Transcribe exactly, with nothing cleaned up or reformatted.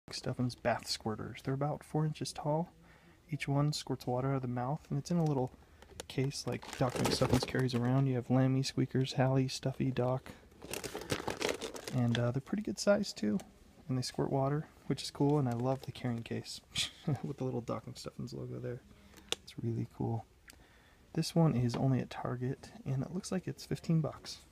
Stuffin's bath squirters. They're about four inches tall. Each one squirts water out of the mouth, and it's in a little case like Doc McStuffins carries around. You have Lammy, Squeakers, Hallie, Stuffy, Doc, and uh, they're pretty good size too. And they squirt water, which is cool. And I love the carrying case with the little Doc McStuffins logo there. It's really cool. This one is only at Target, and it looks like it's fifteen bucks.